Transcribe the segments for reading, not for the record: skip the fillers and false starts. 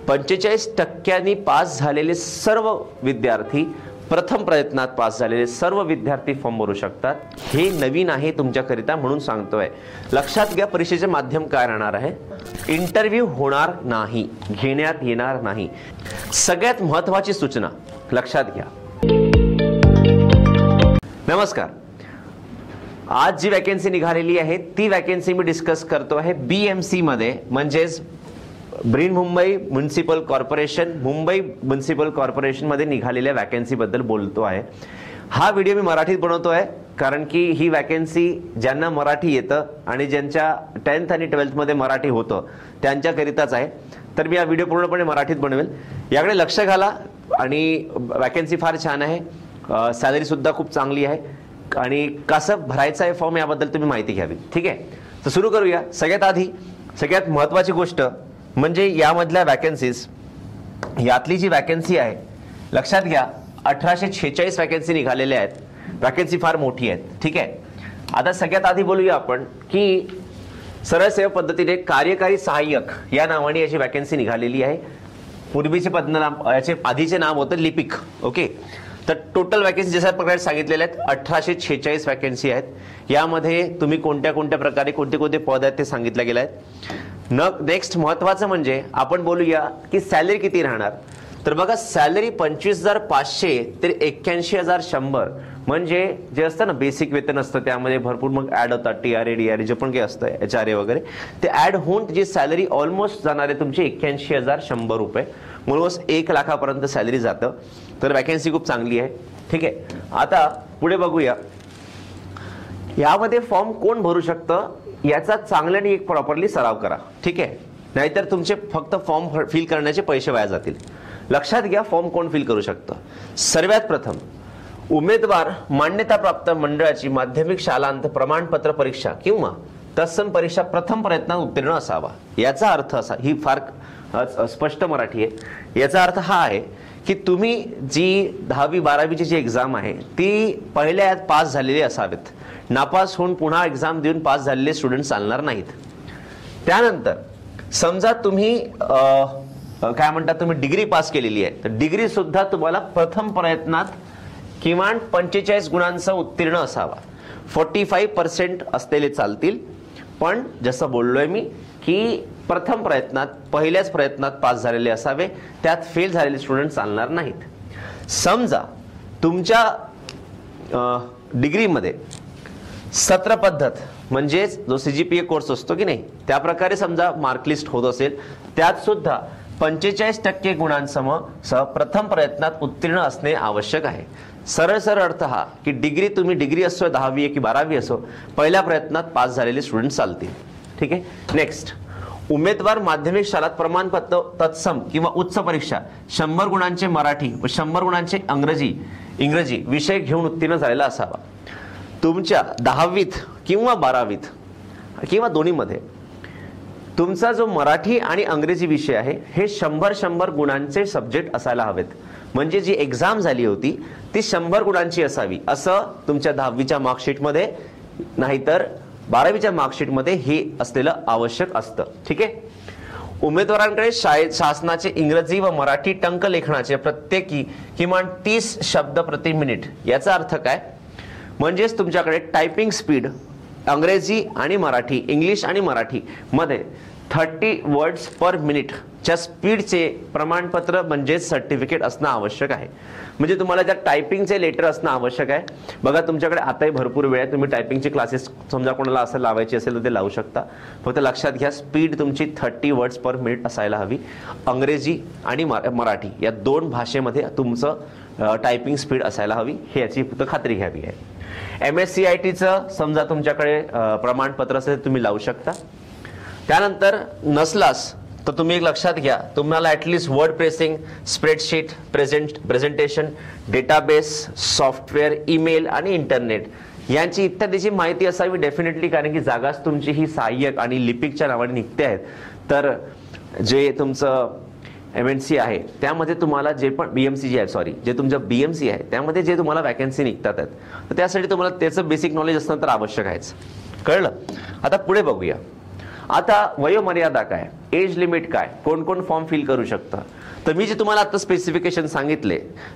45% pass झालेले सर्व विद्यार्थी, प्रथम प्रयत्नात पास झालेले सर्व विद्यार्थी फॉर्म भरू शकतात. हे नवीन आहे तुमच्याकरिता म्हणून सांगतोय. लक्षात घ्या, परीक्षेचे माध्यम काय राहणार आहे. इंटरव्ह्यू होणार नाही, घेण्यात येणार नाही. सगळ्यात महत्त्वाची सूचना लक्षात घ्या. नमस्कार. आज जी वॅकन्सी निघालेली आहे ती वॅकन्सी मी डिस्कस करतो आहे BMC मध्ये, म्हणजेच Brihanmumbai municipal corporation, Mumbai municipal corporation मध्ये निघालेल्या वॅकन्सी बद्दल बोलतो आहे. हा व्हिडिओ मी मराठीत बनवतोय कारण की ही वॅकन्सी ज्यांना मराठी येतं आणि ज्यांच्या 10th आणि 12th मध्ये मराठी होतं त्यांच्याकरिताच आहे. तर मी हा व्हिडिओ पूर्णपणे मराठीत बनवेल. याकडे लक्ष घाला. आणि वॅकन्सी फार छान आहे, सॅलरी सुद्धा खूप चांगली आहे आणि कसं भरायचं आहे फॉर्म याबद्दल तुम्ही माहिती घ्यावी. ठीक आहे, तर सुरू करूया. सगळ्यात आधी सगळ्यात महत्त्वाची गोष्ट म्हणजे यामधल्या वॅकन्सीज, यातली जी वॅकन्सी आहे लक्षात घ्या 1846 वॅकन्सी निघालेल्या आहेत. वॅकन्सी फार मोठी आहेत. ठीक आहे, आता सगळ्यात आधी बोलूया आपण की सरळ सेवा पद्धतीने कार्यकारी सहाय्यक या नावाने याची वॅकन्सी निघालेली आहे. पूर्वीचे पदनाम, याचे आधीचे नाव होतं लिपिक. ओके, तर टोटल वॅकन्सी जशा प्रकारे सांगितलेल्या आहेत 1846 वॅकन्सी आहेत. यामध्ये तुम्ही कोणत्या कोणत्या प्रकारे कोणते कोणते पद आहेत ते सांगितले गेले आहेत. नेक्स्ट महत्वाचं म्हणजे आपण बोलूया की सॅलरी किती राहणार. तर बघा, सॅलरी 25,500 ते 81,100, म्हणजे जे असतं ना बेसिक वेतन असतं त्यामध्ये भरपूर मग ऍड होतात TRA DRA जे पण काही असतं HRA वगैरे, ते ऍड होऊन जी सॅलरी ऑलमोस्ट जाणार आहे तुमची 81,100 रुपये, ऑलमोस्ट 1 लाखापर्यंत सॅलरी जातं. तर वॅकन्सी खूप चांगली आहे. ठीक आहे, आता पुढे बघूया यामध्ये फॉर्म कोण भरू शकतं याचा चांगल्याने एक प्रॉपरली सराव करा. ठीक आहे, नाहीतर तुमचे फक्त फॉर्म फिल करण्याचे पैसे वाया जातील. लक्षात घ्या, फॉर्म कोण फिल करू शकतं. सर्वात प्रथम उमेदवार मान्यताप्राप्त मंडळाची माध्यमिक शालांत प्रमाणपत्र परीक्षा किंवा तत्सम परीक्षा प्रथम प्रयत्नात उत्तीर्ण असावा. याचा अर्थ असा, ही फार स्पष्ट मराठी आहे. याचा अर्थ हा आहे की तुम्ही जी 10वी 12वीची जी एक्झाम आहे ती पहिल्या यात पास झालेली असावेत. नापास होऊन पुन्हा एक्झाम देऊन पास झालेले स्टुडंट चालणार नाहीत. त्यानंतर समजा तुम्ही काय म्हणतात, तुम्ही डिग्री पास केलेली आहे, तर डिग्री सुद्धा तुम्हाला प्रथम प्रयत्नात किमान 45 गुणांचा उत्तीर्ण असावा. 45% असलेले चालतील, पण जसं बोललोय मी की प्रथम प्रयत्नात पहिल्याच प्रयत्नात पास झालेले असावे, त्यात फेल झालेले स्टुडंट चालणार नाहीत. समजा तुमच्या डिग्रीमध्ये सत्र पद्धत म्हणजे जो CGPA कोर्स असतो की नाही त्या प्रकारे समजा मार्कलिस्ट होत असेल, त्यात सुद्धा 45% गुणांसह प्रथम प्रयत्नात उत्तीर्ण असणे आवश्यक आहे. सरळ सरळ अर्थ हा की डिग्री तुम्ही डिग्री असो 10वी की 12वी असो, पहिल्या प्रयत्नात पास झालेले स्टुडंट चालतील. ठीक आहे, नेक्स्ट उमेदवार माध्यमिक शाळेत प्रमाणपत्र तत्सम किंवा उच्च परीक्षा 100 गुणांचे मराठी व 100 गुणांचे इंग्रजी विषय घेऊन उत्तीर्ण झालेला असावा. तुमच्या 10वीत किंवा 12वीत किंवा दोन्हीमध्ये तुमचा जो मराठी आणि इंग्रजी विषय आहे हे 100 गुणांचे सब्जेक्ट असायला हवेत. म्हणजे जी एक्झाम झाली होती ती 100 गुणांची असावी असं तुमच्या 10वीच्या मार्कशीटमध्ये, नाहीतर 12वीच्या मार्कशीटमध्ये हे असलेलं आवश्यक असतं. ठीक आहे, उमेदवारांकडे शासनाचे इंग्रजी व मराठी टंकलेखनाचे प्रत्येकी किमान 30 शब्द प्रति मिनिट. याचा अर्थ काय, म्हणजेच तुमच्याकडे टायपिंग स्पीड इंग्रजी आणि मराठी, इंग्लिश आणि मराठी मध्ये 30 वर्ड्स पर मिनिट च्या स्पीडचे प्रमाणपत्र म्हणजे सर्टिफिकेट असणं आवश्यक आहे. म्हणजे तुम्हाला त्या टायपिंगचे लेटर असणं आवश्यक आहे. बघा, तुमच्याकडे आताही भरपूर वेळ आहे, तुम्ही टायपिंगचे क्लासेस समजा कोणाला असं लावायची असेल तर ते लावू शकता. फक्त लक्षात घ्या, स्पीड तुमची 30 वर्ड्स पर मिनिट असायला हवी. इंग्रजी आणि मराठी या दोन भाषेमध्ये तुमचं टायपिंग स्पीड असायला हवी, हे याची फक्त खात्री घ्यावी आहे. MSCITचं समजा तुमच्याकडे प्रमाणपत्र असेल तुम्ही लावू शकता. त्यानंतर नसलास तर तुम्ही एक लक्षात घ्या, तुम्हाला at least word processing, spreadsheet, presentation, database, software, email आणि इंटरनेट यांची इत्यादीची माहिती असावी डेफिनेटली, कारण की जागाच तुमची ही सहाय्यक आणि लिपिकच्या नावाने निघते आहेत. तर जे तुमचं MNC आहे त्यामध्ये तुम्हाला जे पण BMC जे आहे, सॉरी जे तुमचं BMC आहे त्यामध्ये जे तुम्हाला वॅकन्सी निघतात आहेत, तर त्यासाठी तुम्हाला त्याचं बेसिक नॉलेज असणं तर आवश्यक आहेच. कळलं. आता पुढे बघूया. आता वयोमर्यादा काय, एज लिमिट काय, कोण कोण फॉर्म फिल करू शकतं, तर मी जे तुम्हाला आता स्पेसिफिकेशन सांगितले,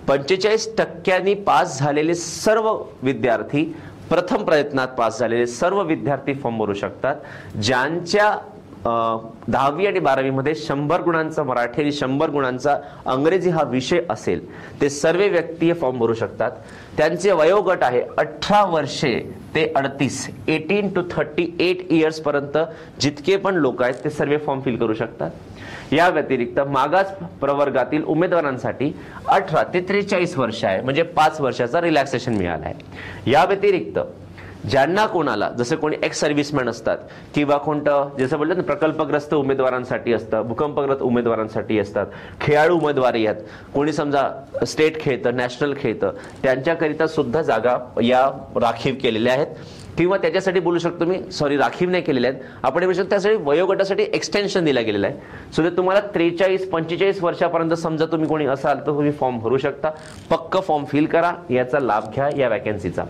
45% पास झालेले सर्व विद्यार्थी, प्रथम प्रयत्नात पास झालेले सर्व विद्यार्थी फॉर्म भरू शकतात. ज्यांच्या 10वी आणि 12वी मध्ये 100 गुणांचा मराठी आणि 100 गुणांचा इंग्रजी हा विषय असेल, ते सर्व व्यक्ती फॉर्म भरू शकतात. त्यांचे वयोगट आहे 18 वर्षे ते 38, 18 to 38 इयर्स पर्यंत जितके पण लोक आहेत ते सर्व फॉर्म फिल करू शकतात. या व्यतिरिक्त मागास प्रवर्गातील उमेदवारांसाठी 18 ते 43 वर्ष आहे, म्हणजे 5 वर्षाचा रिलॅक्सेशन मिळाला आहे. या व्यतिरिक्त ज्यांना कोणाला, जसे कोणी एक्स सर्व्हिसमॅन असतात किंवा कोणतं जसं बोललं ना प्रकल्पग्रस्त उमेदवारांसाठी असतं, भूकंपग्रस्त उमेदवारांसाठी असतात, खेळाडू उमेदवारी आहेत, कोणी समजा स्टेट खेळतं, नॅशनल खेळतं, त्यांच्याकरिता सुद्धा जागा या राखीव केलेल्या आहेत. किंवा त्याच्यासाठी बोलू शकतो मी, सॉरी राखीव नाही केलेल्या आहेत, आपण बोलू शकतो त्यासाठी वयोगटासाठी एक्सटेन्शन दिला गेलेला आहे. सो ते तुम्हाला 43-45 वर्षापर्यंत समजा तुम्ही कोणी असाल तर तुम्ही फॉर्म भरू शकता. पक्क फॉर्म फिल करा, याचा लाभ घ्या या वॅकन्सीचा.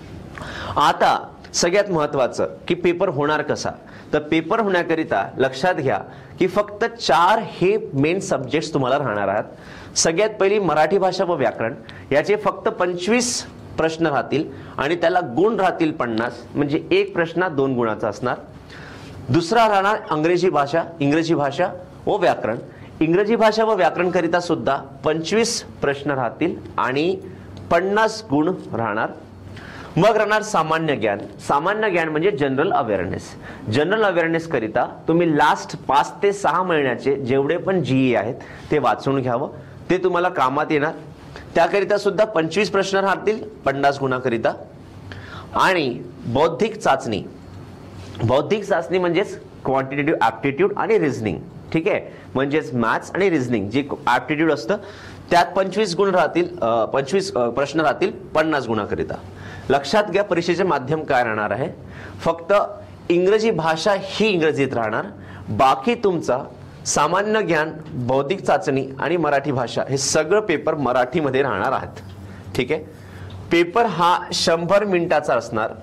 आता सगळ्यात महत्वाचं की पेपर होणार कसा, तर पेपर होण्याकरिता लक्षात घ्या की फक्त 4 हे मेन सब्जेक्ट्स तुम्हाला राहणार आहेत. सगळ्यात पहिली मराठी भाषा व व्याकरण, याचे फक्त 25 प्रश्न राहतील आणि त्याला गुण राहतील 50, म्हणजे एक प्रश्न 2 गुणाचा असणार. दुसरा राहणार इंग्रजी भाषा व व्याकरण. इंग्रजी भाषा व व्याकरण करिता सुद्धा 25 प्रश्न राहतील आणि 50 गुण राहणार. मग राहणार सामान्य ज्ञान म्हणजे जनरल अवेअरनेस करिता तुम्ही लास्ट 5 ते 6 महिन्याचे जेवढे पण जीई आहेत ते वाचून घ्यावं, ते तुम्हाला कामात येणार. त्याकरिता सुद्धा 25 प्रश्न राहतील 50 गुणाकरिता. आणि बौद्धिक चाचणी म्हणजेच क्वांटिटेटिव्ह ऍप्टिट्यूड आणि रिझनिंग, ठीक आहे, म्हणजेच मॅथ्स आणि रिझनिंग जे ऍप्टिट्यूड असतं त्यात 25 गुण राहतील, 25 प्रश्न राहतील 50 गुणाकरिता. लक्षात घ्या परीक्षेचे माध्यम काय राहणार आहे, फक्त इंग्रजी भाषा ही इंग्रजीत राहणार, बाकी तुमचा सामान्य ज्ञान, बौद्धिक चाचणी आणि मराठी भाषा हे सगळं पेपर मराठीमध्ये राहणार आहेत. ठीक आहे, पेपर हा 100 मिनिटाचा असणार,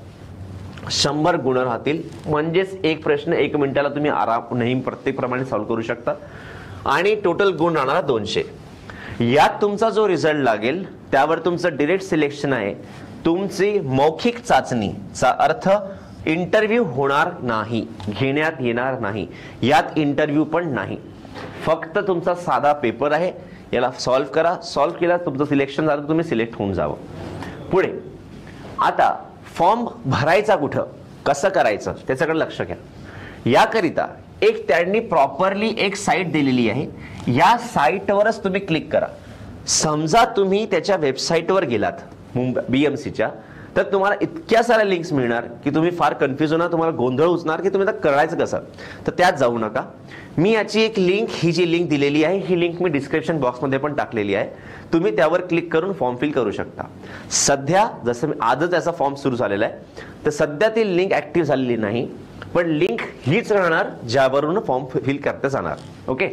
100 गुण राहतील, म्हणजेच एक प्रश्न 1 मिनिटाला तुम्ही आराम नेहमी प्रत्येक प्रमाणे सॉल्व्ह करू शकता. आणि टोटल गुण राहणार 200. यात तुमचा जो रिझल्ट लागेल त्यावर तुमचं डायरेक्ट सिलेक्शन आहे. तुमची मौखिक चाचणीचा अर्थ इंटरव्ह्यू होणार नाही, घेण्यात येणार नाही, यात इंटरव्ह्यू पण नाही, फक्त तुमचा साधा पेपर आहे. याला सॉल्व्ह करा, सॉल्व्ह केला तुमचं सिलेक्शन झालं, तुम्ही सिलेक्ट होऊन जावं. पुढे आता फॉर्म भरायचा कुठं, कसं करायचं त्याच्याकडे लक्ष घ्या. याकरिता एक त्यांनी प्रॉपरली एक साईट दिलेली आहे, या साईटवरच तुम्ही क्लिक करा. समजा तुम्ही त्याच्या वेबसाईटवर गेलात BMCच्या, तर तुम्हाला इतक्या साऱ्या लिंक्स मिळणार की तुम्ही फार कन्फ्युज होणार, तुम्हाला गोंधळ उचणार की तुम्ही आता करायचं कसं. तर त्यात जाऊ नका. मी याची एक लिंक, ही जी लिंक दिलेली आहे ही लिंक मी डिस्क्रिप्शन बॉक्समध्ये पण टाकलेली आहे, तुम्ही त्यावर क्लिक करून फॉर्म फिल करू शकता. सध्या जसं आजच याचा फॉर्म सुरू झालेला आहे, तर सध्या ती लिंक ऍक्टिव्ह झालेली नाही, पण लिंक हीच राहणार ज्यावरून फॉर्म फिल करता जाणार. ओके,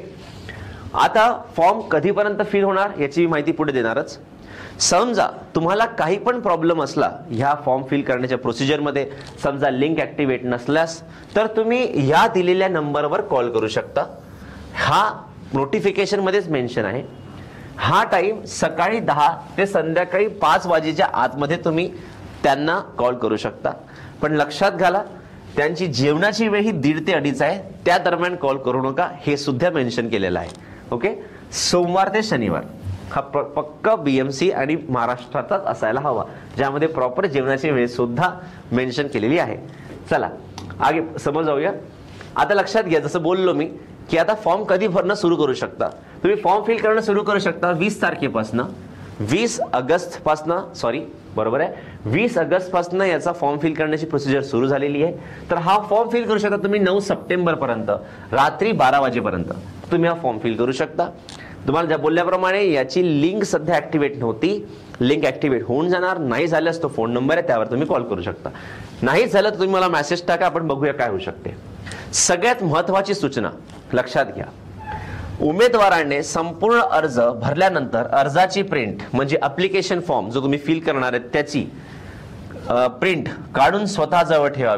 आता फॉर्म कधीपर्यंत फिल होणार याची माहिती पुढे देणारच. समजा तुम्हाला काही पण प्रॉब्लेम असला ह्या फॉर्म फिल करण्याच्या प्रोसिजरमध्ये, समजा लिंक ऍक्टिव्हेट नसल्यास, तर तुम्ही या दिलेल्या नंबरवर कॉल करू शकता. हा नोटिफिकेशन मध्येच मेन्शन आहे. हा टाइम सकाळी 10 ते संध्याकाळी 5 वाजेच्या आतमध्ये तुम्ही त्यांना कॉल करू शकता. पण लक्षात घाला त्यांची जेवणाची वेळ ही 1:30 ते 2:30 आहे, त्या दरम्यान कॉल करू नका, हे सुद्धा मेन्शन केलेलं आहे. ओके, सोमवार ते शनिवार हा पक्का BMC आणि महाराष्ट्राचाच असायला हवा, ज्यामध्ये प्रॉपर जेवणाची वेळ सुद्धा मेन्शन केलेली आहे. चला आगे समोर जाऊया. आता लक्षात घ्या, जसं बोललो मी की आता फॉर्म कधी भरणं सुरू करू शकता. तुम्ही फॉर्म फिल करणं सुरू करू शकता 20 तारखेपासून, 20 ऑगस्ट पासून, सॉरी बरोबर आहे, 20 ऑगस्ट पासून याचा फॉर्म फिल करण्याची प्रोसिजर सुरू झालेली आहे. तर हा फॉर्म फिल करू शकता तुम्ही 9 सप्टेंबर पर्यंत रात्री 12 वाजेपर्यंत तुम्ही हा फॉर्म फिल करू शकता. तुम्हाला ज्या बोलल्याप्रमाणे याची लिंक सध्या ऍक्टिव्हेट नव्हती, लिंक ऍक्टिव्हेट होऊन जाणार. नाही झाल्यास तो फोन नंबर आहे, त्यावर तुम्ही कॉल करू शकता. नाही झालं तर तुम्ही मला मेसेज टाका, आपण बघूया काय होऊ शकते. सगळ्यात महत्वाची सूचना लक्षात घ्या, उमेदवाराने संपूर्ण अर्ज भरल्यानंतर अर्जाची प्रिंट म्हणजे ऍप्लिकेशन फॉर्म जो तुम्ही फिल करणार आहे त्याची प्रिंट काढून स्वतः जवळ ठेवावी.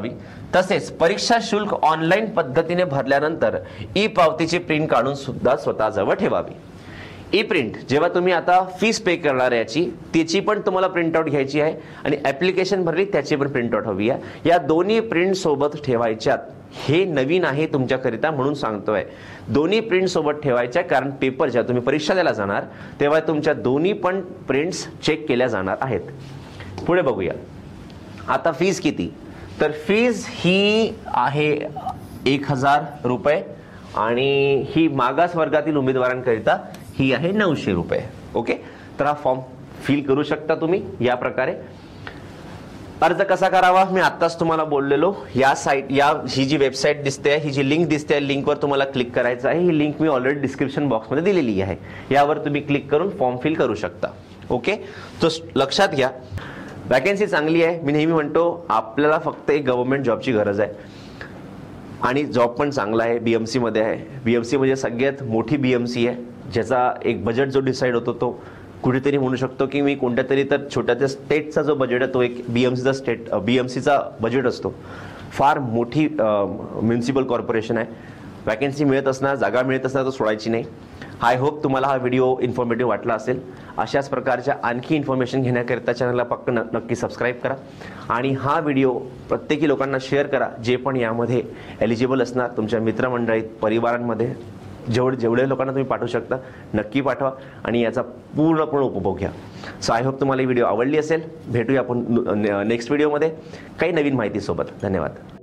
तसेच परीक्षा शुल्क ऑनलाईन पद्धतीने भरल्यानंतर ई पावतीची प्रिंट काढून सुद्धा स्वतःजवळ ठेवावी. ई प्रिंट जेव्हा तुम्ही आता फीस पे करणार याची त्याची पण तुम्हाला प्रिंटआउट घ्यायची आहे आणि ऍप्लिकेशन भरली त्याची पण प्रिंटआउट हवी आहे. या दोन्ही प्रिंट सोबत ठेवायच्यात. हे नवीन आहे तुमच्याकरिता म्हणून सांगतोय. दोन्ही प्रिंट सोबत ठेवायच्या, कारण पेपर जेव्हा तुम्ही परीक्षा द्यायला जाणार तेव्हा तुमच्या दोन्ही पण प्रिंट्स चेक केल्या जाणार आहेत. पुढे बघूया आता फीस किती. तर फीस ही आहे 1000 रुपये आणि ही मागास वर्गातील उमेदवारांकरिता ही आहे 900 रुपये. ओके, तर हा फॉर्म फिल करू शकता तुम्ही या प्रकारे. अर्ज कसा करावा मी आत्ताच तुम्हाला बोललेलो. या साईट ही जी वेबसाईट दिसते, ही जी लिंक दिसते, लिंकवर तुम्हाला क्लिक करायचं आहे. ही लिंक मी ऑलरेडी डिस्क्रिप्शन बॉक्समध्ये दिलेली आहे. यावर तुम्ही क्लिक करून फॉर्म फिल करू शकता. ओके, तो लक्षात घ्या. वॅकन्सी चांगली आहे. मी नेहमी म्हणतो आपल्याला फक्त एक गव्हर्नमेंट जॉबची गरज आहे आणि जॉब पण चांगला आहे. बीएमसी मध्ये आहे. बीएमसी म्हणजे सगळ्यात मोठी बीएमसी आहे, ज्याचा एक बजेट जो डिसाईड होतो तो कुठेतरी म्हणू शकतो की मी कोणत्या तरी तर छोट्याच्या स्टेटचा जो बजेट आहे तो एक बीएमसीचा बजेट असतो. फार मोठी म्युनिसिपल कॉर्पोरेशन आहे. वॅकन्सी मिळत असणार, जागा मिळत असणार तर सोडायची नाही. आय होप तुम्हाला हा व्हिडिओ इन्फॉर्मेटिव्ह वाटला असेल. अशाच प्रकारच्या आणखी इन्फॉर्मेशन घेण्याकरिता चॅनलला फक्त नक्की सबस्क्राईब करा आणि हा व्हिडिओ प्रत्येकी लोकांना शेअर करा जे पण यामध्ये एलिजिबल असणार. तुमच्या मित्रमंडळीत, परिवारांमध्ये जेवढे लोकांना तुम्ही पाठवू शकता नक्की पाठवा आणि याचा पूर्णपणे उपभोग घ्या. सो आय होप तुम्हाला ही व्हिडिओ आवडली असेल. भेटूया आपण नेक्स्ट व्हिडिओमध्ये काही नवीन माहितीसोबत. धन्यवाद.